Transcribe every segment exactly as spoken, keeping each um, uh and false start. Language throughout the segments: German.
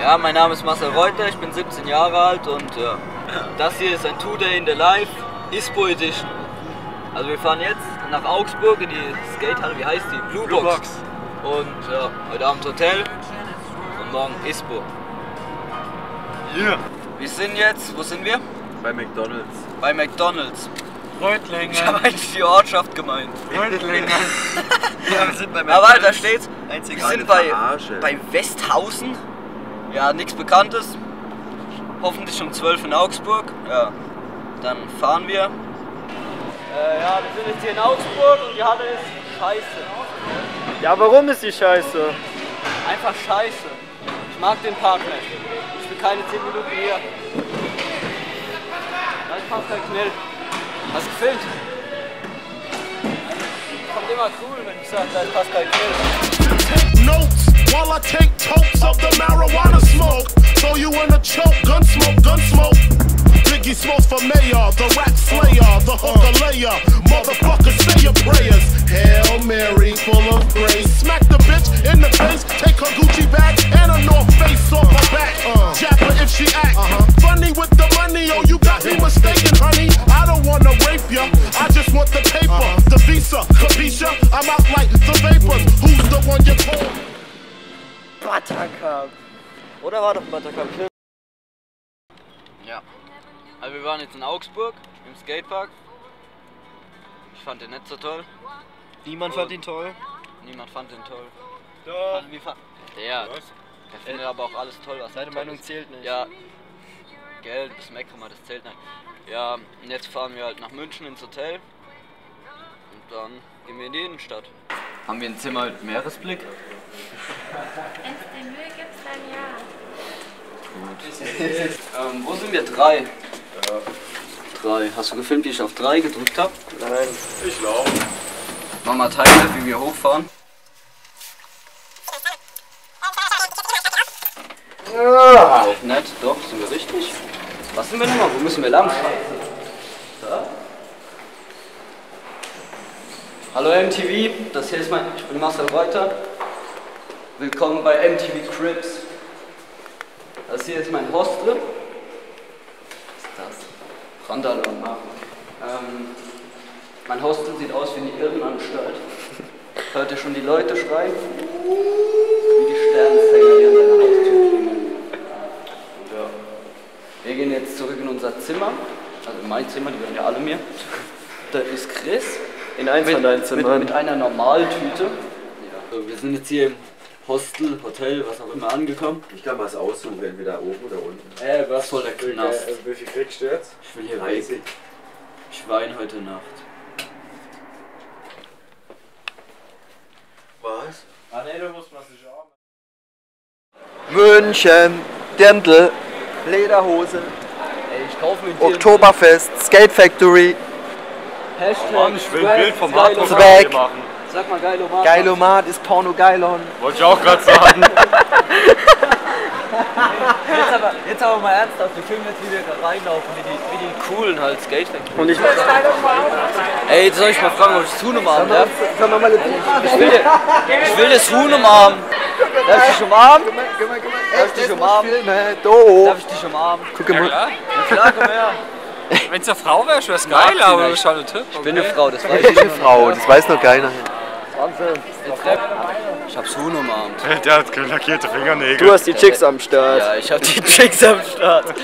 Ja, mein Name ist Marcel Reuter, ich bin siebzehn Jahre alt und ja, das hier ist ein Two-Day in the Life ISPO Edition. Also wir fahren jetzt nach Augsburg in die Skatehalle, wie heißt die? Blue, Blue Box. Box. Und ja, heute Abend Hotel und morgen ISPO. Yeah. Wir sind jetzt, wo sind wir? Bei McDonald's. Bei McDonald's. Reutlingen. Ich habe eigentlich die Ortschaft gemeint. Reutlingen. Ja, wir sind bei McDonald's. Aber da steht's, wir sind bei, bei Westhausen. Ja, nichts Bekanntes. Hoffentlich um zwölf in Augsburg. Ja, dann fahren wir. Äh, ja, wir sind jetzt hier in Augsburg und die Halle ist scheiße. Ja, warum ist die scheiße? Einfach scheiße. Ich mag den Park nicht. Ich will keine zehn Minuten hier. Da ist Pascal Knell. Hast du gefilmt? Kommt immer cool, wenn ich sage, da ist Pascal Knell. Notes while I take totes of the marijuana smoke. Throw you in a choke, gun smoke, gun smoke. Biggie smokes for mayor, the rap slayer, the hooker layer. Motherfucker, say your prayers. Hail Mary, full of grace. Smack the bitch in the face, take her Gucci bag and a North Face off her back. Uh, Jab her if she act uh-huh. funny with the money. Oh, you got me mistaken, honey. I don't wanna rape ya, I just want the paper, uh-huh. the visa, capisha. I'm out like the vapors. Who's the one you call? Buttercup. Oder war doch Buttercup? Ja. Also wir waren jetzt in Augsburg im Skatepark. Ich fand den nicht so toll. Niemand fand ihn toll. Niemand fand ihn toll. Doch. Also, wie fand der? Der findet aber auch alles toll, was Deine Meinung zählt nicht. Ja. Geld, das Meckern, das zählt nicht. Ja, und jetzt fahren wir halt nach München ins Hotel. Und dann gehen wir in die Innenstadt. Haben wir ein Zimmer mit Meeresblick? Wenn es die Mühe gibt, dann ja. Gut. ähm, wo sind wir? Drei. Ja. Drei. Hast du gefilmt, wie ich auf drei gedrückt habe? Nein. Ich laufe. Mach mal Teile, wie wir hochfahren. Ja. Auch nett, doch, sind wir richtig. Was sind wir nochmal? Wo müssen wir lang? Da? Hallo M T V, das hier ist mein, ich bin Marcel Reuter. Willkommen bei M T V Cribs. Das hier ist mein Hostel. Was ist das? Randall und Machen. Ähm, mein Hostel sieht aus wie eine Irrenanstalt. Hört ihr schon die Leute schreien? Wie die Sternzänger, die an deiner Haustür klingeln. Ja. Wir gehen jetzt zurück in unser Zimmer. Also in mein Zimmer, die gehören ja alle mir. Da ist Chris. In eins von deinen Zimmern. Mit, mit einer Normaltüte. Ja. So, wir sind jetzt hier im Hostel, Hotel, was auch immer angekommen. Ich kann was aussuchen, entweder oben oder unten. Äh, was soll der Knast? Äh, wie viel kriegst du jetzt? Ich will hier dreißig. Weg. Ich weine heute Nacht. Was? Ah ne, du musst mal sich auch. München, Dirndl, Lederhose, Ey, ich kaufe mir Oktoberfest, Skate Factory, Hashtag Mann, ich will ein Bild vom Hardcore Zweck. machen. Sag mal Geilomat. Geilomat ist Porno Geilon. Wollte ich auch gerade sagen. Jetzt aber, jetzt aber mal ernsthaft, wir filmen jetzt, wie wir da reinlaufen, wie die, wie die coolen halt Skate Factory. Und ich. Ey, jetzt soll ich mal fragen, ob ich das Huhn umarmen darf? Können wir mal Ich will, ich will das Huhn umarmen. Darf ich dich umarmen? Darf ich dich umarmen? Darf ich dich umarmen? Guck mal. Ja klar, komm her. Wenn es eine Frau wäre, wäre es geil, aber das ist schon ein Tipp. Ich bin eine Frau, das weiß Ich ich bin eine Frau, das weiß noch keiner. Ich hab's Huhn umarmt. Der hat lackierte Fingernägel. Du hast die Chicks am Start. Ja, ich hab die Chicks am Start.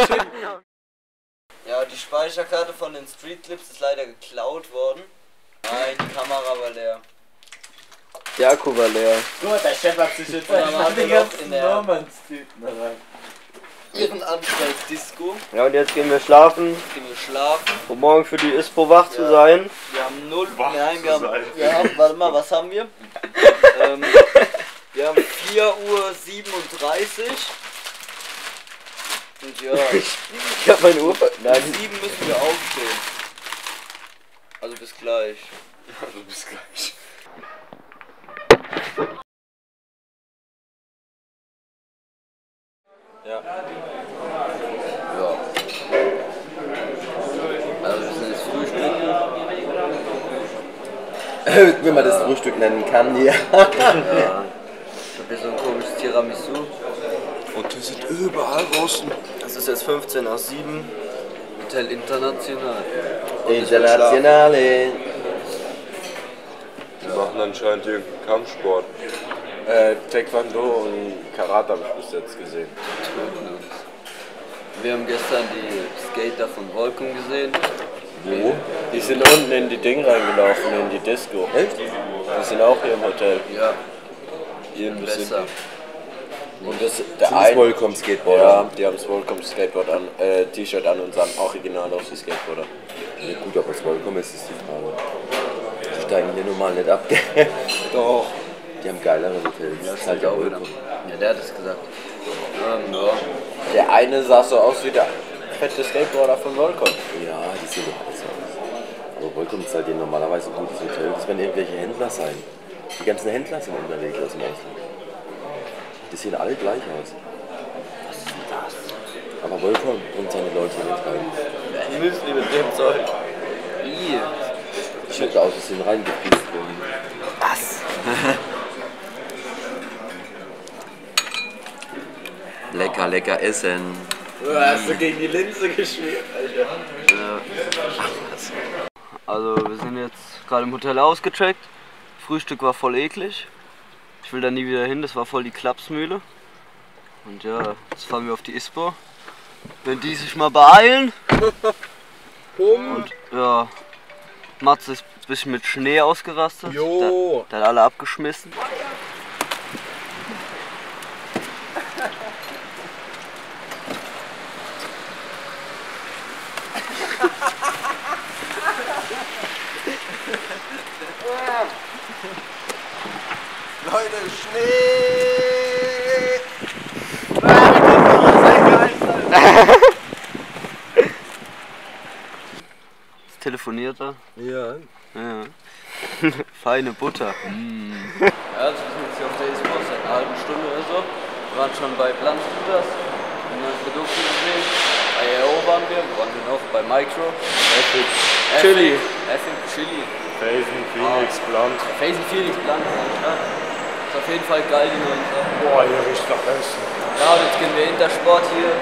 Ja, die Speicherkarte von den Street Clips ist leider geklaut worden. Nein, die Kamera war leer. Die Akku war leer. Gut, der Chef hat sich jetzt einmal in der Irrenanstalt-Disco. Ja, und jetzt gehen wir schlafen, Gehen wir schlafen. um morgen für die ISPO wach zu sein. Wir haben null. Wach Nein, zu wir haben, sein. wir haben. Warte mal, was haben wir? ähm, wir haben vier Uhr siebenunddreißig. Und ja, Ich hab meine Uhr. Nein, um sieben müssen wir aufstehen. Also bis gleich. Also bis gleich. Ja. Ja. Also wir sind jetzt frühstücken. Wenn man das Frühstück nennen kann, ja. Ja. Ich hab hier so ein komisches Tiramisu. Und die sind überall Russen. Es ist jetzt fünfzehn nach sieben. Hotel International. Internationale. Die machen anscheinend irgendeinen Kampfsport. Äh, Taekwondo und Karate habe ich bis jetzt gesehen. Töten uns. Wir haben gestern die Skater von Volcom gesehen. Wo? Die sind unten in die Ding reingelaufen, in die Disco. Echt? Die sind auch hier im Hotel. Ja, Hier ein bisschen. besser. Und das, der Sind das ein, Volcom Skateboarder? ja, die haben das Volcom Skateboard an, äh, T-Shirt an und sahen original aus wie Skateboarder. Ja, gut, ob es Volcom ist, ist die Frage. Die steigen hier normal nicht ab. Doch. Die haben geilere Hotels. Das ist halt ja Volcom. Ja, der hat es gesagt. Ähm, ja. Der eine sah so aus wie der fette Skateboarder von Volcom. Ja, die sehen doch alles aus. Aber Volcom ist halt hier normalerweise ein gutes Hotel. Das werden irgendwelche Händler sein. Die ganzen Händler sind unterwegs aus dem Ausland. Die sehen alle gleich aus. Was ist denn das? Aber Volcom und seine Leute hier nicht rein. Müsli mit dem Zeug. I. Schaut aus, dass sie reingepiest wurden. Was? Lecker, lecker essen. Du hast du gegen die Linse geschmiert, Alter. Also wir sind jetzt gerade im Hotel ausgecheckt. Frühstück war voll eklig. Ich will da nie wieder hin, das war voll die Klapsmühle. Und ja, jetzt fahren wir auf die ISPO. Wenn die sich mal beeilen. Und ja, Matze ist ein bisschen mit Schnee ausgerastet. Jo. Der, der hat alle abgeschmissen. Leute, Schnee! Jetzt telefoniert er. Ja. Ja. Feine Butter. Mm. Ja, jetzt sind wir jetzt hier auf der ISPO seit einer halben Stunde oder so. Wir waren schon bei Pflanzenguters, haben neue Produkte gesehen. Bei A O waren wir, wo waren wir noch? Bei Micro. Epic. Chili. Epic Chili. Felsen, Phoenix, Blunt. Felsen Phoenix Blanc, ja. Ist auf jeden Fall geil, die neuen Sachen. Boah, hier riecht nach Essen. Ja, und jetzt gehen wir Intersport hier.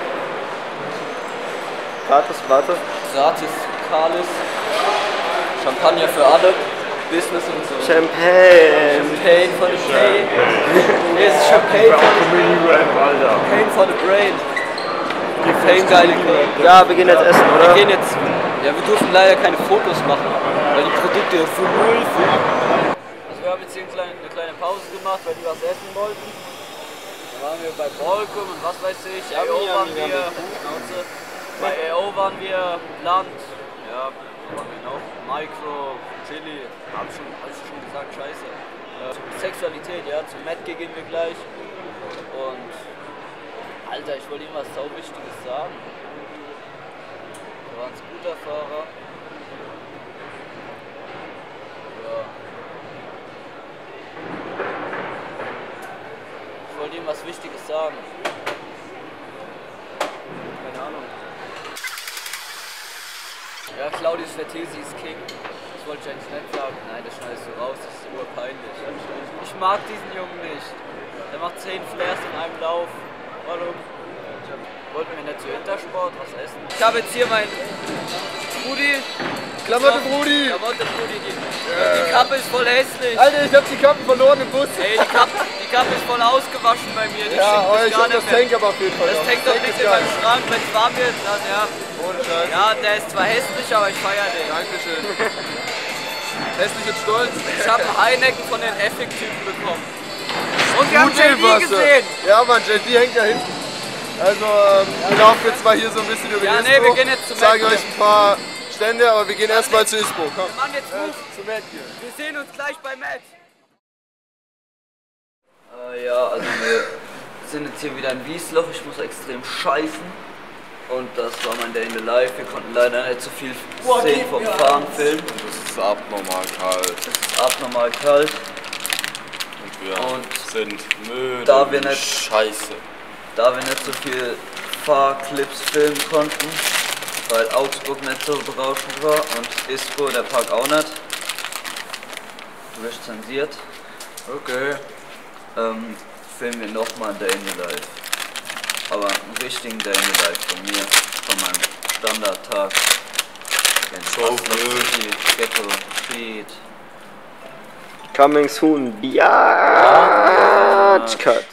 Gratis, warte. Gratis, Kalis. Champagner für alle. Business und so. Champagne. Champagne for the pain. Nee, es ist Champagne for the Champagne for the brain. Die Fame geile Curry. Ja, wir gehen jetzt essen, Wir oder? gehen jetzt. Ja, wir dürfen leider keine Fotos machen, weil die Produkte für null für. Also wir haben jetzt hier eine kleine, eine kleine Pause gemacht, weil die was essen wollten. Dann waren wir bei Volcom und was weiß ich. A O waren wir. Schnauze. Bei A O waren wir. Land. Ja, wo waren wir noch? Micro, Chili. Hab schon, hab ich schon gesagt, scheiße. Äh, Sexualität, ja, zum Matt gehen wir gleich. Und. Alter, ich wollte ihm was sau Wichtiges sagen. Wir waren Scooterfahrer. Ja. Ich wollte ihm was Wichtiges sagen. Keine Ahnung. Ja, Claudius Vertesi ist King. Das wollte ich eigentlich nicht sagen. Nein, das schneidest du raus, das ist urpeinlich. Ich mag diesen Jungen nicht. Der macht zehn Flares in einem Lauf. Warum? Wollten wir nicht zu Intersport was essen? Ich habe jetzt hier mein Brudi. Klamotte Brudi! Klamotte Brudi. Die, die Kappe ist voll hässlich. Alter, ich hab die Kappen verloren im Bus. Ey, die Kappe, die Kappe ist voll ausgewaschen bei mir. Die Ja, aber ich gar hab das nicht mehr. Tank aber auf jeden Fall. Das noch. hängt doch Tank nicht ist in geil. meinem Schrank, wenn es warm wird, dann ja. Ohne Scheiß. Ja, der ist zwar hässlich, aber ich feiere den. Dankeschön. Hässlich und stolz. Ich habe einen Heineken von den Epic-Typen bekommen. Und wir haben J D Wasser. gesehen. Ja, Mann, J D hängt da hinten. Also, ähm, wir laufen jetzt mal hier so ein bisschen über Ja, die nee, ISPO. wir gehen jetzt zum Zeigen Mac euch ein paar Stände, aber wir gehen erstmal zur ISPO. Komm. Mann, jetzt ruf. Zum Matt hier. Wir sehen uns gleich bei Matt. Äh, ja, also wir sind jetzt hier wieder in Wiesloch. Ich muss extrem scheißen. Und das war mein Day in the Life. Wir konnten leider nicht so viel Szenen vom Fahren filmen. Das ist abnormal kalt. Es ist abnormal kalt. Und wir Und sind müde. da wir wie nicht- Scheiße. Da wir nicht so viel Fahrclips filmen konnten, weil Augsburg nicht so berauschend war und ISPO, der Park auch nicht. Du wirst zensiert. Okay. Ähm, filmen wir nochmal ein Day in the Life. richtigen Day in the Life von mir, von meinem Standardtag. So City, Ghetto, Street. Coming soon. Ja. Cut.